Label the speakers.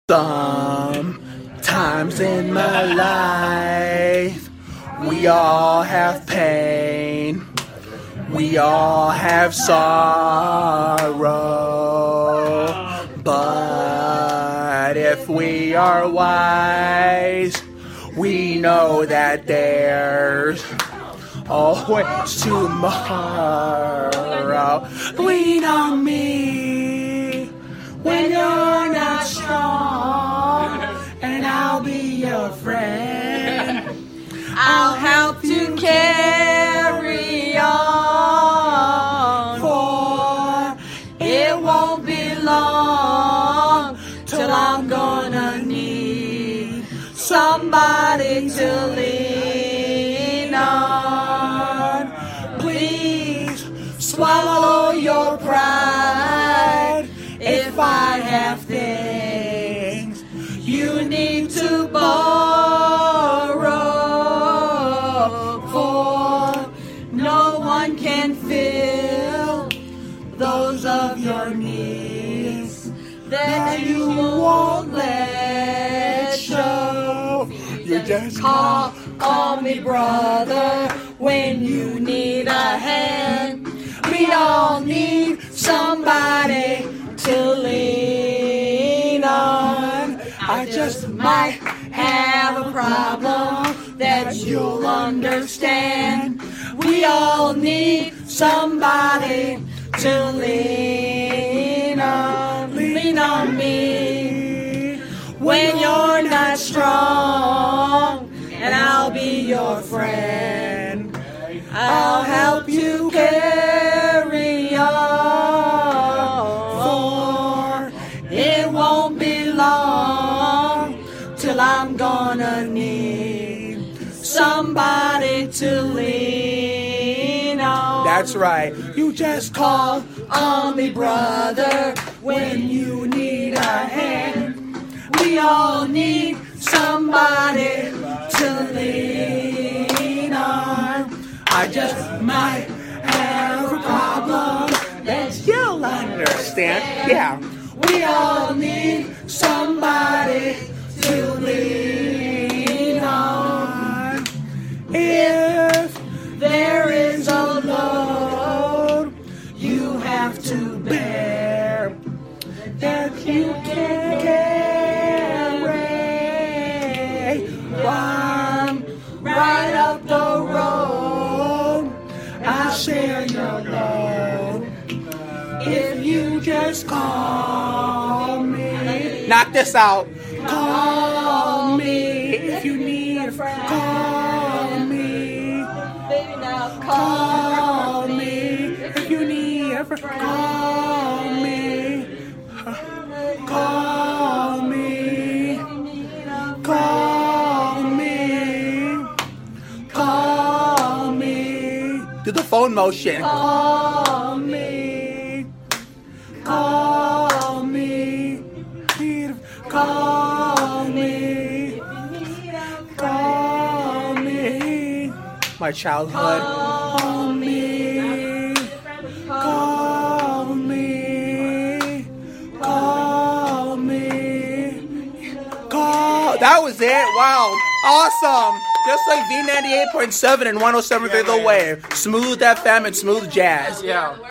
Speaker 1: Sometimes in my life, we all have pain. We all have sorrow. But if we are wise, we know that there's always tomorrow. Lean on me when you're not strong, and I'll be your friend.
Speaker 2: I'll help you carry on, for it won't be long till I'm gonna need somebody to lean on. Please swallow your pride. If I have things you need to borrow, for no one can fill those of your needs that you won't let show. You just call me brother when you need a hand. We all need somebody to lean on. I just might have a problem that you'll understand. We all need somebody to lean on. Lean on me when you're not strong, and I'll be your friend. I'll help you carry on, for it won't be long till I'm gonna need somebody to lean on.
Speaker 1: That's right. You just call
Speaker 2: on me, brother, when you need a hand. We all need somebody to lean on. I just might have a problem that you'll understand.
Speaker 1: Yeah.
Speaker 2: We all need somebody to lean on. If there is a load you have to bear that you can't carry, run right up the road. I'll share your load if you just call me.
Speaker 1: Knock this out.
Speaker 2: Call me if you need a friend. Call me, baby, now call me if you need a friend. Call me, call me, call me, call me.
Speaker 1: Do the phone motion.
Speaker 2: Call me, call me, call me, call me.
Speaker 1: My childhood.
Speaker 2: Call me, call me, call me, call.
Speaker 1: That was it. Wow. Awesome. Just like V98.7 and 107.3 The Wave. Smooth FM and Smooth Jazz.
Speaker 3: Yeah.